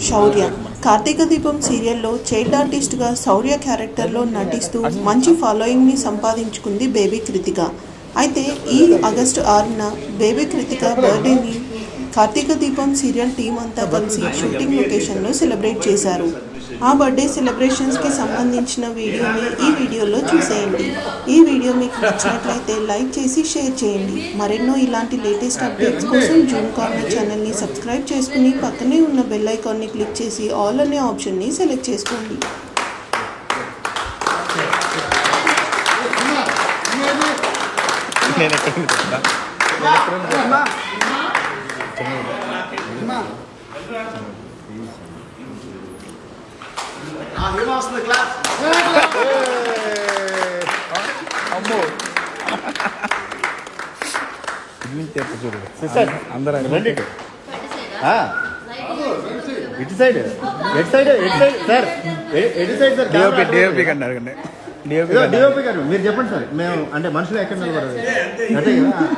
శౌర్య. కార్తీక దీపం సీరియల్లో చైల్డ్ ఆర్టిస్ట్గా శౌర్య క్యారెక్టర్లో నటిస్తూ మంచి ఫాలోయింగ్ని సంపాదించుకుంది బేబీ కృతిక. అయితే ఈ ఆగస్టు 6న బేబీ కృతిక బర్త్డేని కార్తీక దీపం సీరియల్ టీం అంతా కలిసి షూటింగ్ లొకేషన్లో సెలబ్రేట్ చేశారు. ఆ బర్త్డే సెలబ్రేషన్స్కి సంబంధించిన వీడియోని ఈ వీడియోలో చూసేయండి. ఈ వీడియో మీకు నచ్చినట్లయితే లైక్ చేసి షేర్ చేయండి. మరెన్నో ఇలాంటి లేటెస్ట్ అప్డేట్స్ కోసం జూమ్ కార్నర్ ఛానల్ని సబ్స్క్రైబ్ చేసుకుని పక్కనే ఉన్న బెల్ ఐకాన్ని క్లిక్ చేసి ఆల్ అనే ఆప్షన్ని సెలెక్ట్ చేసుకోండి. అందరూ రండి ఇటు సైడ్ ఎటు సైడ్ సార్ ఎటు సైడ్ సార్ డిఓపి కండి డిఓపి గారు మీరు చెప్పండి సార్ మేము అంటే మనుషులు ఎక్కడ నిలబడదు అంటే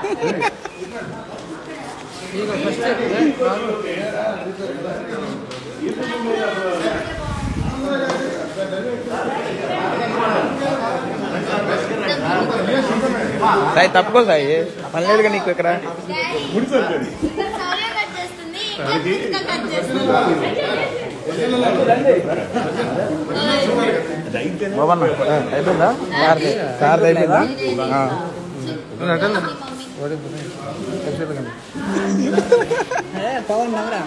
సాయి తప్పుకో సాయి పని లేదుగా నీకు ఇక్కడ అయిపోయిందా సార్ అయిపోయిందా పవన్ నగరా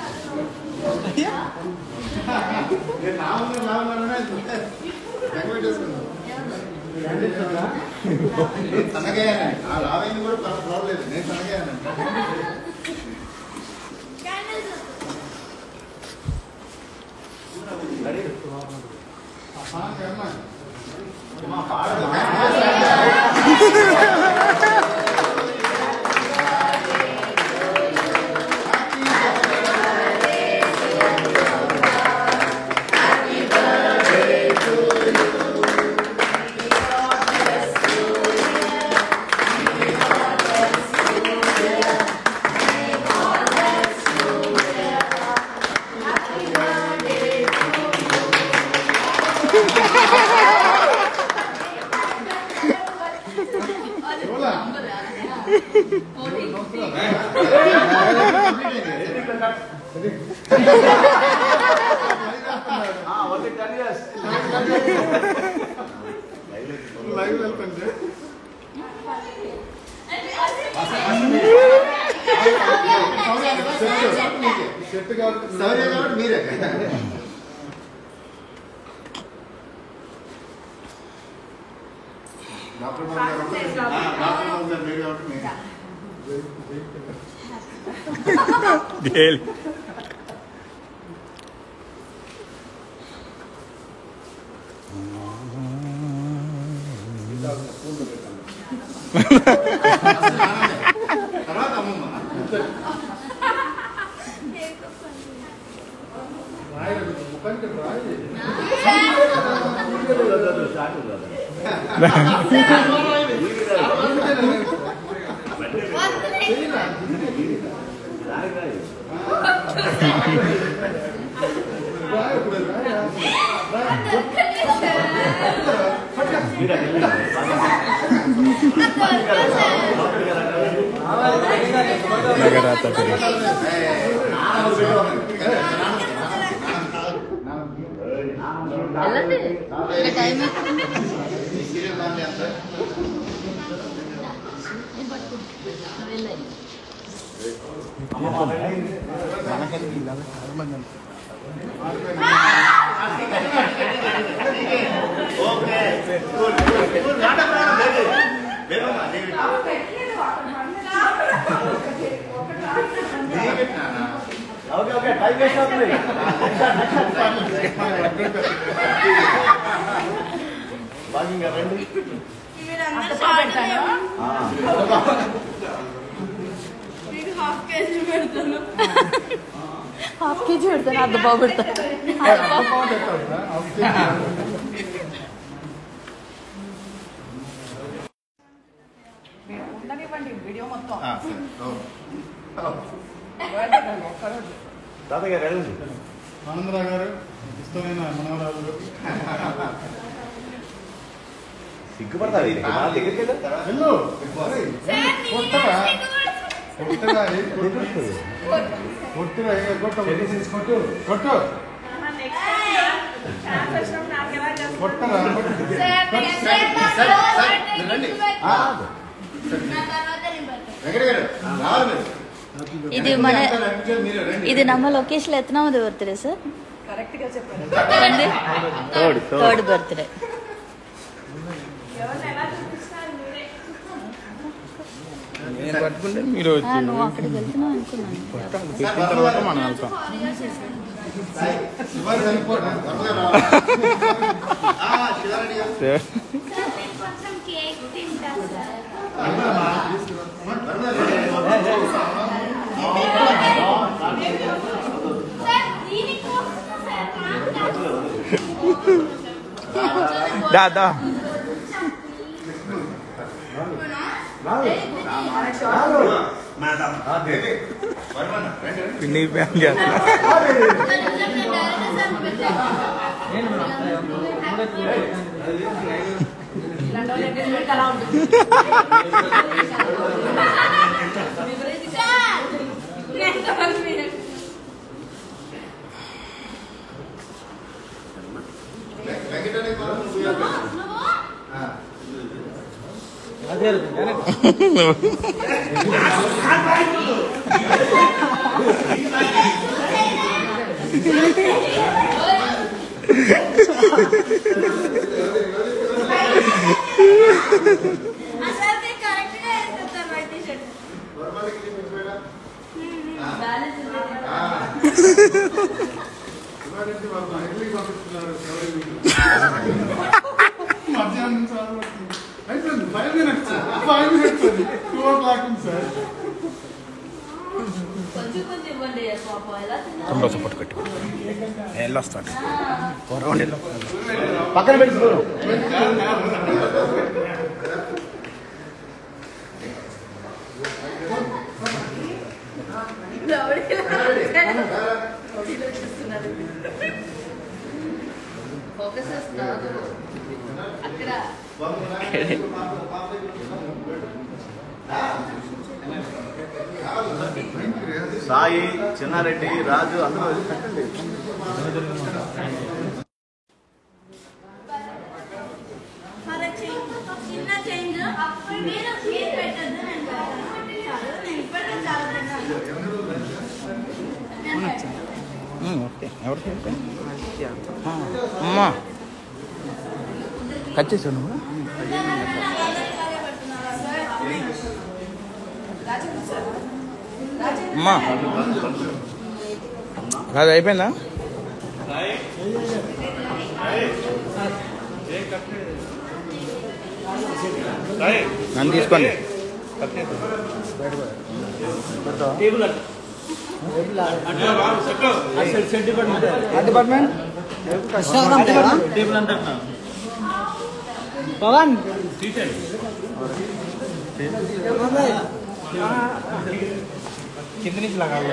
మీరే हाफ के जी उड़ता ना दबाव उड़ता वीडियो मत తాతయ్య రెడీ ఆనందరావు గారు ఇష్టమైన మనవరాలు సిగ్గుపడతారు వెళ్ళు కొట్టరా కొట్టరా కొట్టు కొట్టు కొట్టరా ఇది ನಮ್ಮ ಲೊಕೇಶನ್ ಎತ್ತನಾಮದು ಬರ್ತ್ಡೇ ಸರ್ థర్డ్ బర్త్డే పట్టుకుంటే మీరు నువ్వు అక్కడికి వెళ్తున్నావు అనుకున్నాను పెట్టిన తర్వాత మనం వెళ్తాం దా పిన్ని ఫ్యాన్ చేస్తా మధ్యాహ్నం అయిపోయింది 5 minutes 2 o'clock సార్ తొందర సపోర్ట్ కట్టు వెళ్ళొస్తాడు పక్కన పెట్టి సాయి చిన్నారెడ్డి రాజు అందరూ ఓకే ఎవరికి అమ్మా కట్ చేసావు నువ్వు అమ్మా అది అయిపోయిందా నన్ను తీసుకోండి డిపార్ట్మెంట్ పవన్ కింద నుంచి లాగా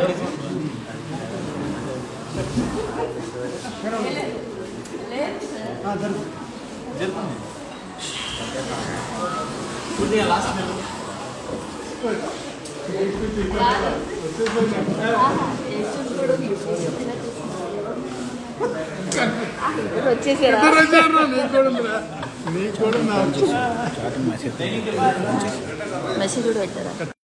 వచ్చేసారా మెసేజ్ కూడా పెట్టారా